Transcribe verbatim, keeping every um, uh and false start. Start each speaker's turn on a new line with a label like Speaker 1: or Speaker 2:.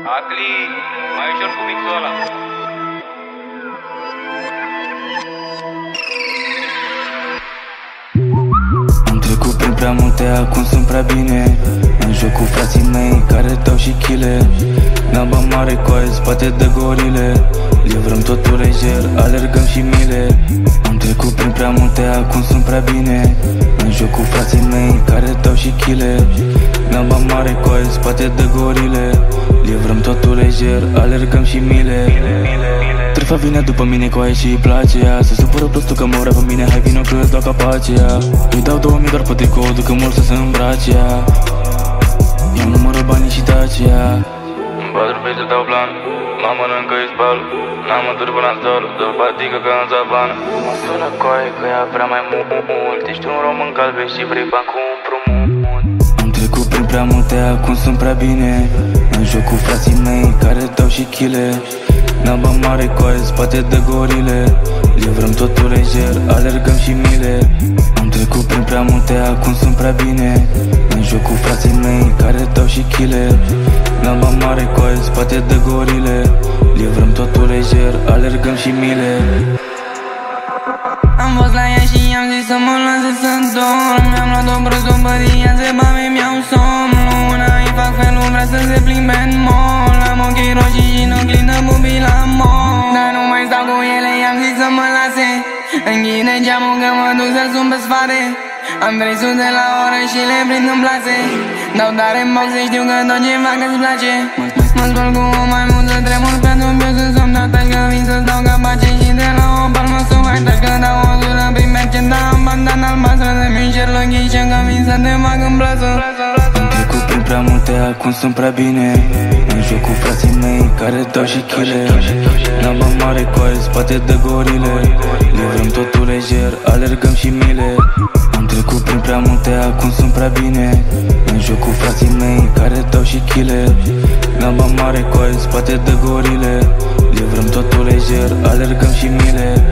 Speaker 1: Acli, mai ușor cu mixul ăla.
Speaker 2: Am trecut prin prea multe, acum sunt prea bine. În joc cu frații mei care dau și chile. Naba mare, coaie, spate de gorile. Livrăm totul lejer, alergăm și mile. Am trecut prin prea multe, acum sunt prea bine. În joc cu frații mei care dau și chile. Naba mare, coaie, spate de gorile. Livrăm totul lejer, alergăm și mile. Trefa vine după mine, coaie, și îi place ea. Se supără prostul că mă vrea pe mine, hai vino că îți dau capacia. Îi dau două mii doar pe tricou, ducă mult să se îmbrace ea. Ia numără banii și Dacia.
Speaker 1: Îmi bat rupe să dau plan, mă mănâncă îi spal. N-am mături până îți dor, dă batică ca în zavan. Mă sună coaie că ea vrea mai mult. Ești un român calbe și vrei bani cu împrumut.
Speaker 2: Am trecut prin prea multe, acum sunt prea bine. În joc cu frații mei care dau și chile. Naba mare, coaie, spate de gorile. Livrăm totul lejer, alergăm și mile. Am trecut prin prea multe, acum sunt prea bine. În joc cu frații mei care dau și chile. Naba mare, coaie, spate de gorile. Livrăm totul lejer, alergăm și mile.
Speaker 3: Am fost la ea și i-am zis să mă lase să dorm. Mi-am luat o brăzobăria, zeba mea mi-au somn. Luna îi fac felul, vrea să se plimbe în mall. Am ochii roșii și în oglindă bubii la mall. Dar nu mai stau cu ele, i-am zis să mă lase. Închide geamul că mă duc să sun pe spate. Am trei sute la oră și le prind în plase. Dau tare în box și știu că tot ce fac îți place. Mă spăl cu o mai mult să tremur pe dubios în somn. Dau taci că vin să-ți dau capace și de la o palmă să mai taci că dau o zulă prin mercent. Am bandana albastră de minșer lăghișă că vin să te fac în plasă.
Speaker 2: Am trecut prin prea multe, acum sunt prea bine. În joc cu frații mei care dau și chile. Naba mare, coaie, spate de gorile. Livrăm totul lejer, alergăm și mile. Am trecut prin prea multe, acum sunt prea bine. În joc cu frații mei care dau și chile. Naba mare, coaie, spate de gorile. Livrăm totul lejer, alergăm și mile.